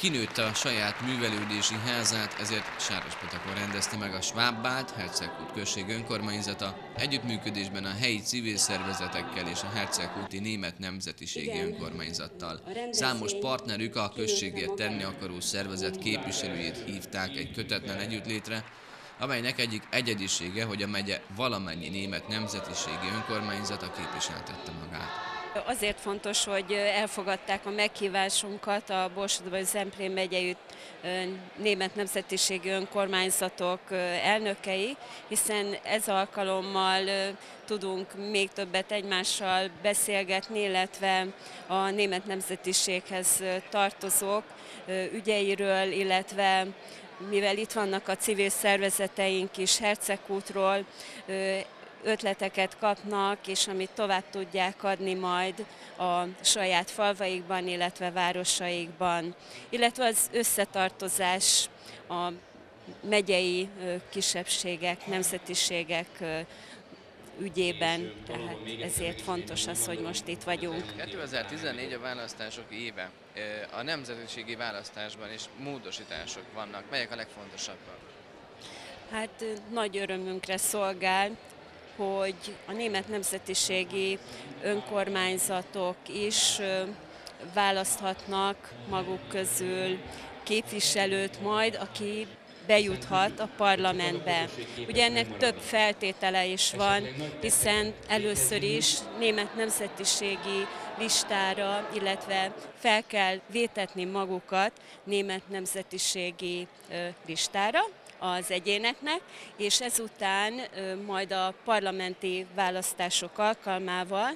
kinőtte a saját művelődési házát, ezért Sárospatakon rendezte meg a Svábbált Hercegkút község önkormányzata együttműködésben a helyi civil szervezetekkel és a Hercegkúti Német Nemzetiségi Önkormányzattal. Számos partnerük a községért tenni akaró szervezet képviselőjét hívták egy kötetlen együttlétre, amelynek egyik egyedisége, hogy a megye valamennyi német nemzetiségi önkormányzata képviseltette magát. Azért fontos, hogy elfogadták a meghívásunkat a Borsod-Zemplén megyei német nemzetiségi önkormányzatok elnökei, hiszen ez alkalommal tudunk még többet egymással beszélgetni, illetve a német nemzetiséghez tartozók ügyeiről, illetve mivel itt vannak a civil szervezeteink is Hercegkútról, ötleteket kapnak, és amit tovább tudják adni majd a saját falvaikban, illetve városaikban. Illetve az összetartozás a megyei kisebbségek, nemzetiségek ügyében, tehát ezért fontos az, hogy most itt vagyunk. 2014 a választások éve. A nemzetiségi választásban is módosítások vannak. Melyek a legfontosabbak? Hát nagy örömünkre szolgál, hogy a német nemzetiségi önkormányzatok is választhatnak maguk közül képviselőt majd, aki bejuthat a parlamentbe. Ugye ennek több feltétele is van, hiszen először is német nemzetiségi listára, illetve fel kell vétetni magukat német nemzetiségi listára az egyéneknek, és ezután majd a parlamenti választások alkalmával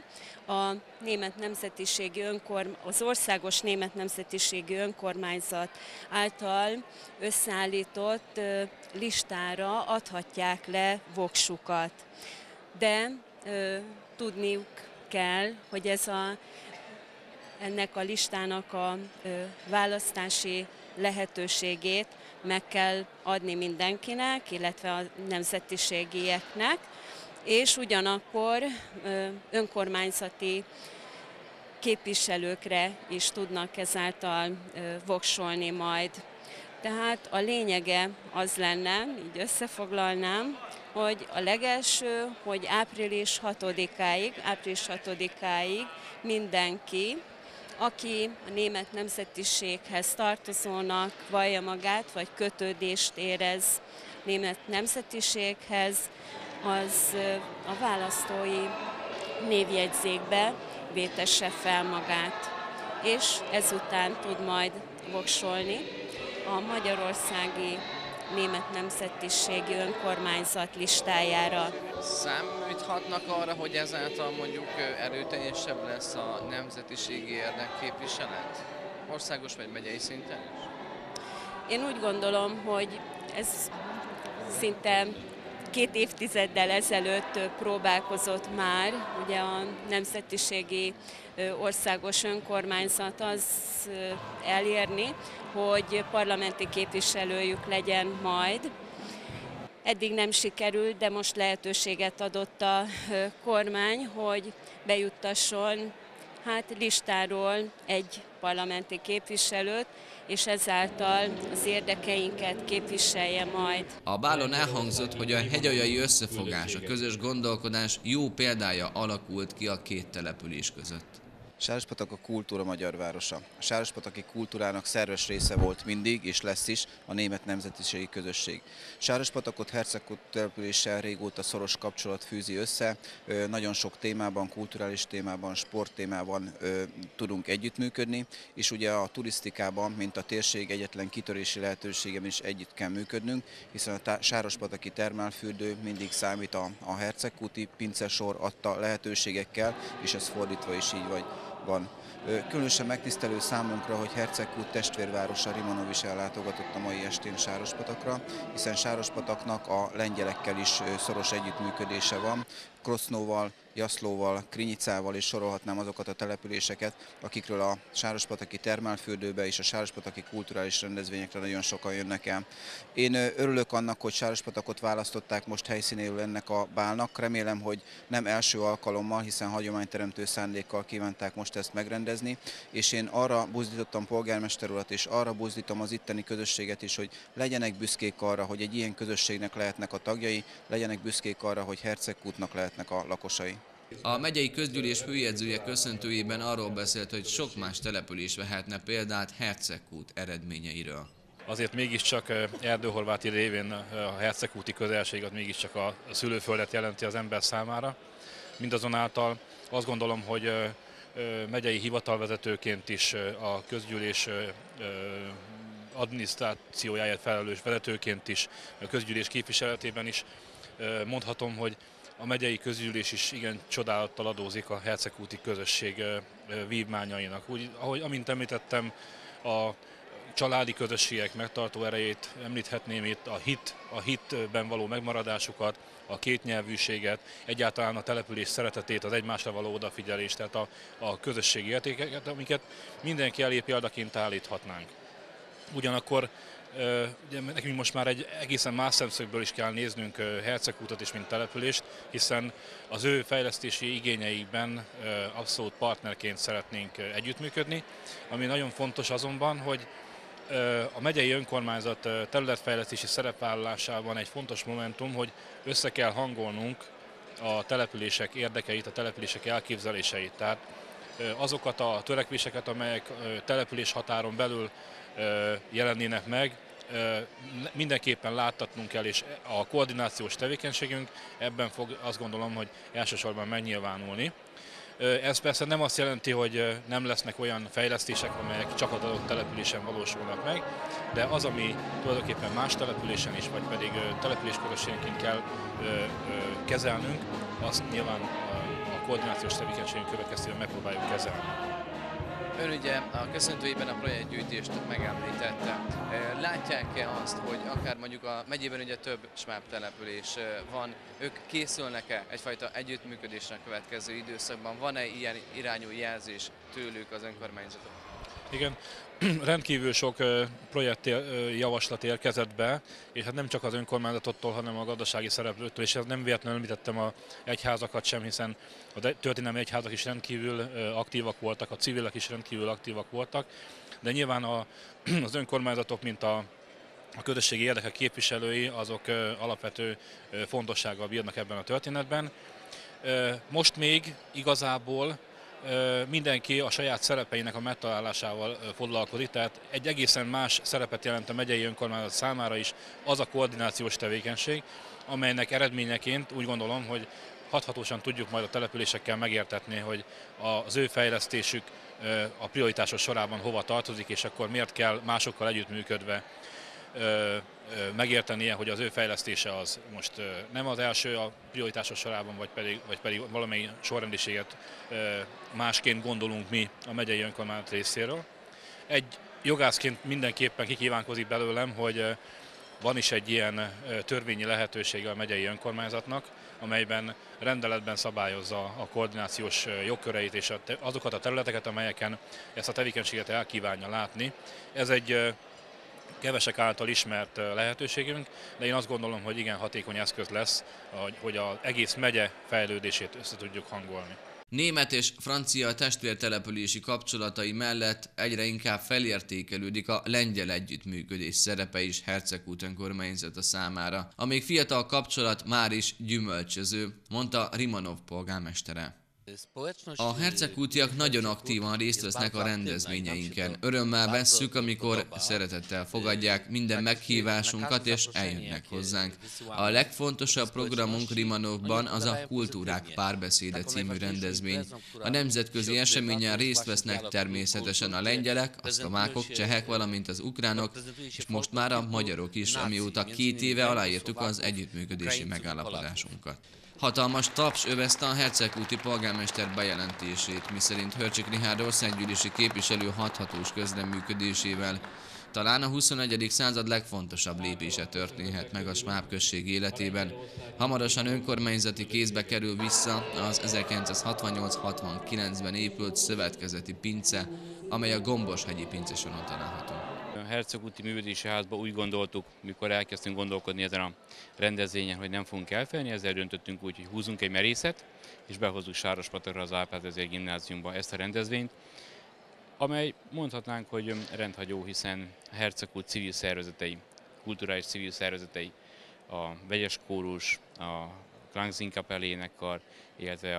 az országos német nemzetiségi önkormányzat által összeállított listára adhatják le voksukat. De tudniuk kell, hogy ennek a listának a választási lehetőségét meg kell adni mindenkinek, illetve a nemzetiségieknek, és ugyanakkor önkormányzati képviselőkre is tudnak ezáltal voksolni majd. Tehát a lényege az lenne, így összefoglalnám, hogy a legelső, hogy április 6-áig mindenki, aki a német nemzetiséghez tartozónak vallja magát, vagy kötődést érez német nemzetiséghez, az a választói névjegyzékbe vétesse fel magát, és ezután tud majd voksolni a magyarországi német nemzetiségi önkormányzat listájára. Számíthatnak arra, hogy ezáltal mondjuk erőteljesebb lesz a nemzetiségi érdekképviselet? Országos vagy megyei szinten is? Én úgy gondolom, hogy ez szinte 2 évtizeddel ezelőtt próbálkozott már, ugye a nemzetiségi országos önkormányzat az elérni, hogy parlamenti képviselőjük legyen majd. Eddig nem sikerült, de most lehetőséget adott a kormány, hogy bejuttasson listáról egy parlamenti képviselőt, és ezáltal az érdekeinket képviselje majd. A bálon elhangzott, hogy a hegyaljai összefogás, a közös gondolkodás jó példája alakult ki a két település között. Sárospatak a kultúra magyar városa. A sárospataki kultúrának szerves része volt mindig, és lesz is a német nemzetiségi közösség. Sárospatakot Hercegkút településsel régóta szoros kapcsolat fűzi össze. Nagyon sok témában, kulturális témában, sporttémában tudunk együttműködni, és ugye a turisztikában, mint a térség egyetlen kitörési lehetőségem is együtt kell működnünk, hiszen a sárospataki termálfürdő mindig számít a hercegkúti pincesor adta lehetőségekkel, és ez fordítva is így van. Különösen megtisztelő számunkra, hogy Hercegkút testvérvárosa Rimanov is ellátogatott a mai estén Sárospatakra, hiszen Sárospataknak a lengyelekkel is szoros együttműködése van. Krosznóval, Jászlóval, Krinyicával, és sorolhatnám azokat a településeket, akikről a sárospataki termálfürdőbe és a sárospataki kulturális rendezvényekre nagyon sokan jönnek el. Én örülök annak, hogy Sárospatakot választották most helyszínéül ennek a bálnak. Remélem, hogy nem első alkalommal, hiszen hagyományteremtő szándékkal kívánták most ezt megrendezni, és én arra buzdítottam polgármester urat, és arra buzdítom az itteni közösséget is, hogy legyenek büszkék arra, hogy egy ilyen közösségnek lehetnek a tagjai, legyenek büszkék arra, hogy Herceggkútnak lehetnek a lakosai. A megyei közgyűlés főjegyzője köszöntőjében arról beszélt, hogy sok más település vehetne példát Herceggkút eredményeiről. Azért mégiscsak Erdőhorváti révén a herceggkúti közelség az mégiscsak a szülőföldet jelenti az ember számára. Mindazonáltal azt gondolom, hogy megyei hivatalvezetőként is, a közgyűlés adminisztrációjáért felelős vezetőként is, a közgyűlés képviseletében is mondhatom, hogy a megyei közgyűlés is igen csodálattal adózik a herceggkúti közösség vívmányainak. Úgy, amint említettem, a családi közösségek megtartó erejét említhetném itt, a hitben való megmaradásukat, a kétnyelvűséget, egyáltalán a település szeretetét, az egymásra való odafigyelést, tehát a közösségi értékeket, amiket mindenki elé példaként állíthatnánk. Ugyanakkor nekünk most már egy egészen más szemszögből is kell néznünk Herceggkútot is, mint települést, hiszen az ő fejlesztési igényeikben abszolút partnerként szeretnénk együttműködni. Ami nagyon fontos azonban, hogy a megyei önkormányzat területfejlesztési szerepvállalásában egy fontos momentum, hogy össze kell hangolnunk a települések érdekeit, a települések elképzeléseit. Tehát azokat a törekvéseket, amelyek település határon belül jelennének meg, mindenképpen láttatnunk kell, és a koordinációs tevékenységünk ebben fog, azt gondolom, hogy elsősorban megnyilvánulni. Ez persze nem azt jelenti, hogy nem lesznek olyan fejlesztések, amelyek csak az adott településen valósulnak meg, de az, ami tulajdonképpen más településen is, vagy pedig településközösségként kell kezelnünk, azt nyilván a koordinációs tevékenységünk következtében megpróbáljuk kezelni. Ön ugye a köszöntőjében a projektgyűjtést megemlítette. Látják-e azt, hogy akár mondjuk a megyében ugye több sváb település van, ők készülnek-e egyfajta együttműködésre a következő időszakban? Van-e ilyen irányú jelzés tőlük az önkormányzatok? Igen, rendkívül sok projektjavaslat érkezett be, és hát nem csak az önkormányzatottól, hanem a gazdasági szereplőktől, és nem véletlenül említettem az egyházakat sem, hiszen a történelmi egyházak is rendkívül aktívak voltak, a civilek is rendkívül aktívak voltak, de nyilván az önkormányzatok, mint a közösségi érdekek képviselői, azok alapvető fontossággal bírnak ebben a történetben. Most még igazából mindenki a saját szerepeinek a megtalálásával foglalkozik, tehát egy egészen más szerepet jelent a megyei önkormányzat számára is az a koordinációs tevékenység, amelynek eredményeként úgy gondolom, hogy hathatósan tudjuk majd a településekkel megértetni, hogy az ő fejlesztésük a prioritásos sorában hova tartozik, és akkor miért kell másokkal együttműködve megértenie, hogy az ő fejlesztése az most nem az első a prioritásos sorában, vagy pedig valamely sorrendiséget másként gondolunk mi a megyei önkormányzat részéről. Egy jogászként mindenképpen kikívánkozik belőlem, hogy van is egy ilyen törvényi lehetősége a megyei önkormányzatnak, amelyben rendeletben szabályozza a koordinációs jogköreit és azokat a területeket, amelyeken ezt a tevékenységet el kívánja látni. Ez egy kevesek által ismert lehetőségünk, de én azt gondolom, hogy igen hatékony eszköz lesz, hogy az egész megye fejlődését össze tudjuk hangolni. Német és francia testvértelepülési kapcsolatai mellett egyre inkább felértékelődik a lengyel együttműködés szerepe is Herceggkút önkormányzata számára. A még fiatal kapcsolat már is gyümölcsöző, mondta Rimanov polgármestere. A herceggkútiak nagyon aktívan részt vesznek a rendezvényeinken. Örömmel vesszük, amikor szeretettel fogadják minden meghívásunkat és eljönnek hozzánk. A legfontosabb programunk Rimanovban az a Kultúrák Párbeszéde című rendezvény. A nemzetközi eseményen részt vesznek természetesen a lengyelek, a szlovákok, csehek, valamint az ukránok, és most már a magyarok is, amióta 2 éve aláírtuk az együttműködési megállapodásunkat. Hatalmas taps övezte a herceggkúti polgármester bejelentését, miszerint Hörcsik Richárd országgyűlési képviselő hathatós közreműködésével Talán a 21. század legfontosabb lépése történhet meg a sváb község életében. Hamarosan önkormányzati kézbe kerül vissza az 1968-69-ben épült szövetkezeti pince, amely a Gombos-hegyi pincesoron található. A Hercegúti Művelődési Házban úgy gondoltuk, mikor elkezdtünk gondolkodni ezen a rendezvényen, hogy nem fogunk elfelni, ezzel döntöttünk úgy, hogy húzunk egy merészet, és behozzuk Sárospatagra az Árpád vezér gimnáziumba ezt a rendezvényt, amely mondhatnánk, hogy rendhagyó, hiszen a Hercegút civil szervezetei, kulturális civil szervezetei, a vegyes kórus, a Klangzinkapell énekkar, illetve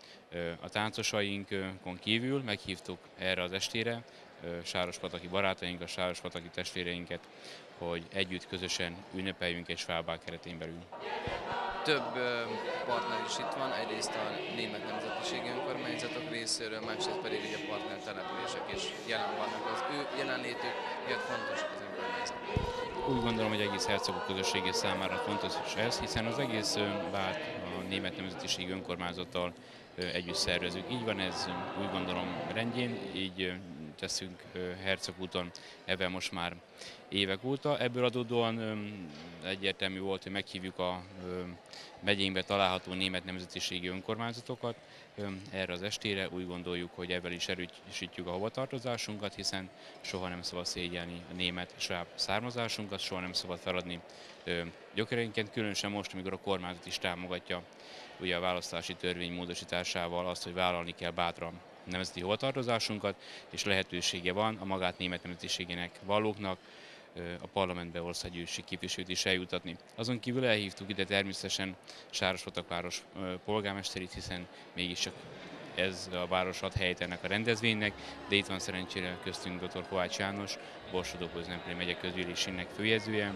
a táncosainkon kívül meghívtuk erre az estére sárospataki barátainkat, sárospataki testvéreinket, hogy együtt közösen ünnepeljünk egy svábbál keretén belül. Több partner is itt van, egyrészt a német nemzetiségi önkormányzatok részéről, másrészt pedig ugye a partner települések is jelen vannak. Az ő jelenlétük miért fontos az önkormányzatban? Úgy gondolom, hogy egész Hercegút közössége számára fontos ez, hiszen az egész vált a német nemzetiségi önkormányzattal együtt szervezünk. Így van ez, úgy gondolom rendjén, így teszünk Hercegúton ebben most már évek óta. Ebből adódóan egyértelmű volt, hogy meghívjuk a megyénkbe található német nemzetiségi önkormányzatokat erre az estére. Úgy gondoljuk, hogy ebben is erősítjük a hovatartozásunkat, hiszen soha nem szabad szégyelni a német sváb származásunkat, soha nem szabad feladni gyökereinket, különösen most, amikor a kormányzat is támogatja ugye a választási törvény módosításával azt, hogy vállalni kell bátran nemzeti hovatartozásunkat, és lehetősége van a magát német nemzetiségének vallóknak a parlamentbe országgyűlési képviselőt is eljutatni. Azon kívül elhívtuk ide természetesen Sárospatak város polgármesterét, hiszen mégiscsak ez a város ad helyet ennek a rendezvénynek, de itt van szerencsére köztünk dr. Kovács János, Borsod-Ókori megye közgyűlésének főjegyzője.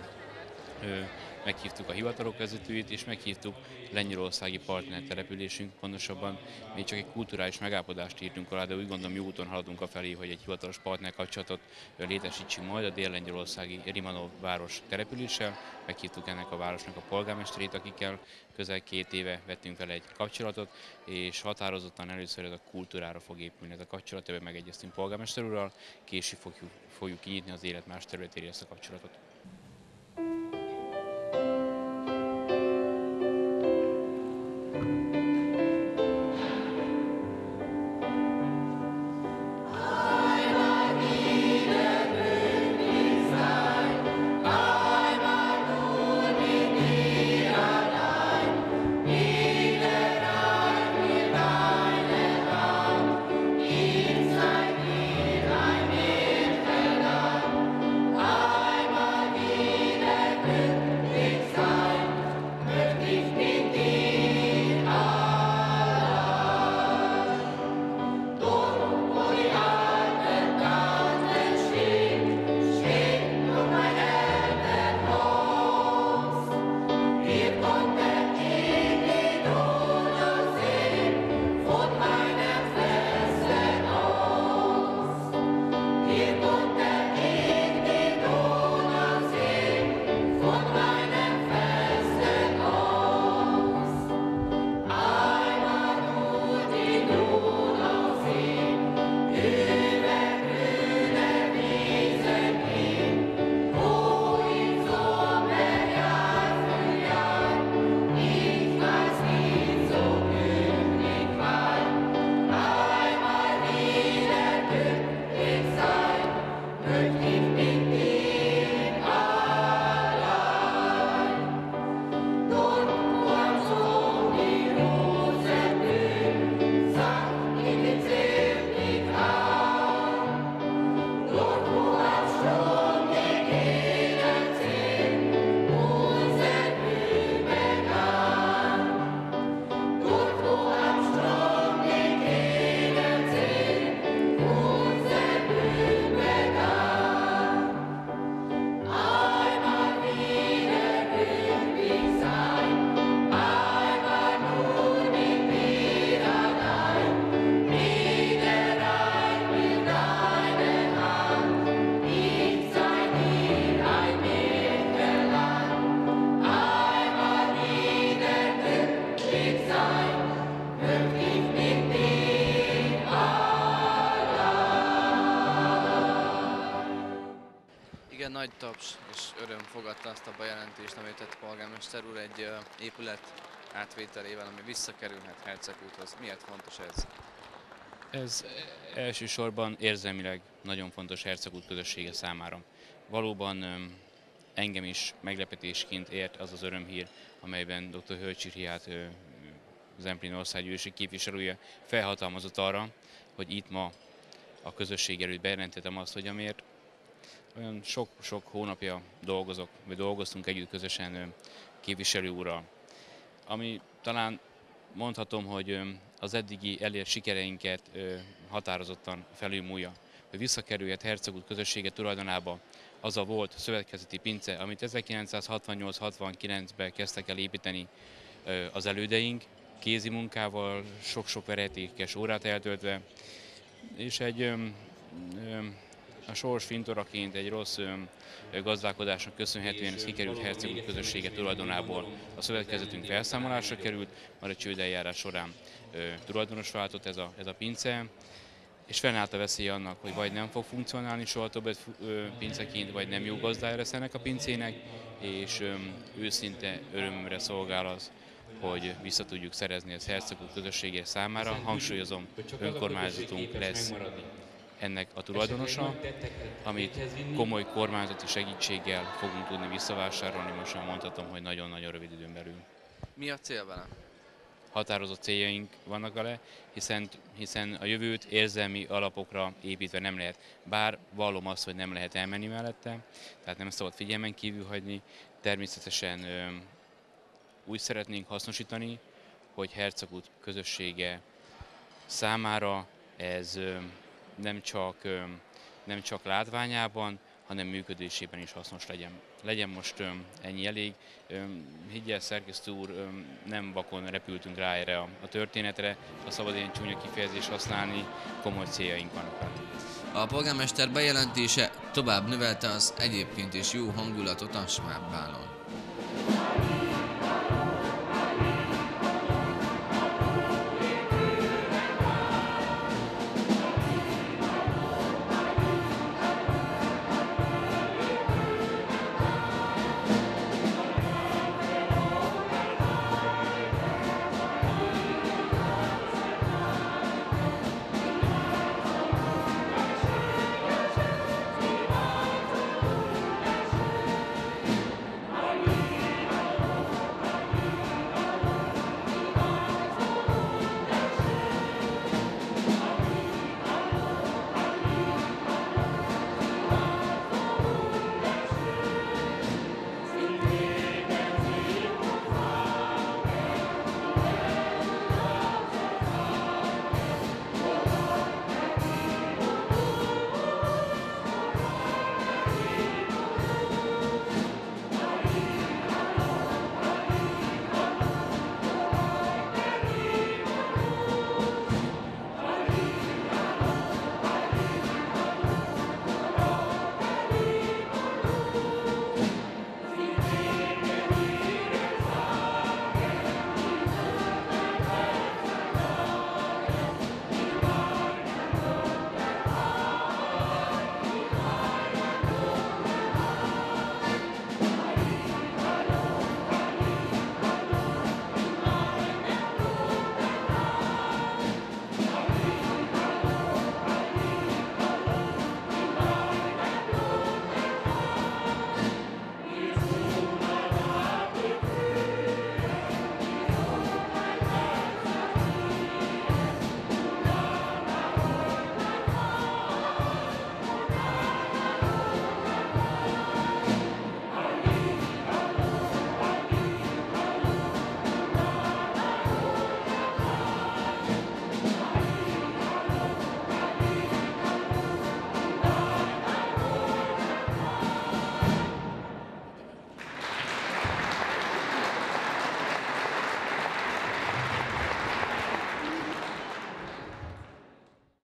Meghívtuk a hivatalok vezetőit, és meghívtuk lengyelországi partner településünk, pontosabban még csak egy kulturális megállapodást írtunk alá, de úgy gondolom jó úton haladunk afelé, hogy egy hivatalos partner kapcsolatot létesítsünk majd a dél-lengyelországi Rimanov város településsel. Meghívtuk ennek a városnak a polgármesterét, akikkel közel 2 éve vettünk vele egy kapcsolatot, és határozottan először ez a kultúrára fog épülni ez a kapcsolat, ebben megegyeztünk polgármester úrral, később fogjuk kinyitni az élet más területére ezt a kapcsolatot. Einmal nagy taps és öröm fogadta azt a bejelentést, amit tett polgármester úr egy épület átvételével, ami visszakerülhet Hercegúthoz. Miért fontos ez? Ez elsősorban érzelmileg nagyon fontos Hercegút közössége számára. Valóban engem is meglepetésként ért az az örömhír, amelyben dr. Hölcsy Riát, Zemplén országgyűlési képviselője felhatalmazott arra, hogy itt ma a közösség előtt bejelentettem azt, hogy amiért olyan sok hónapja dolgoztunk együtt közösen képviselő úrral, ami talán mondhatom, hogy az eddigi elért sikereinket határozottan felülmúlja, hogy visszakerülhet Hercegút közössége tulajdonába az a volt szövetkezeti pince, amit 1968-69-ben kezdtek el építeni az elődeink, kézi munkával, sok-sok veretékes órát eltöltve, és a sors fintoraként egy rossz gazdálkodásnak köszönhetően ez kikerült Hercegút közössége tulajdonából. A szövetkezetünk felszámolásra került, majd a csődeljárás során tulajdonos váltott ez a pince, és fennállt a veszély annak, hogy vagy nem fog funkcionálni soha többet pinceként, vagy nem jó gazdája lesz ennek a pincének, és őszinte örömömre szolgál az, hogy vissza tudjuk szerezni ezt Hercegút közössége számára. Hangsúlyozom, önkormányzatunk lesz ennek a tulajdonosa, amit komoly kormányzati segítséggel fogunk tudni visszavásárolni, most már mondhatom, hogy nagyon-nagyon rövid időn belül. Mi a cél vele? Határozott céljaink vannak vele, hiszen a jövőt érzelmi alapokra építve nem lehet. Bár vallom azt, hogy nem lehet elmenni mellette, tehát nem szabad figyelmen kívül hagyni. Természetesen úgy szeretnénk hasznosítani, hogy Hercegút közössége számára ez nem csak látványában, hanem működésében is hasznos legyen. Legyen most ennyi elég. Higgyel, szerkesztő úr, nem vakon repültünk rá erre a történetre, ha szabad ilyen csúnya kifejezést használni, komoly céljaink vannak. A polgármester bejelentése tovább növelte az egyébként is jó hangulatot a Svábbálon.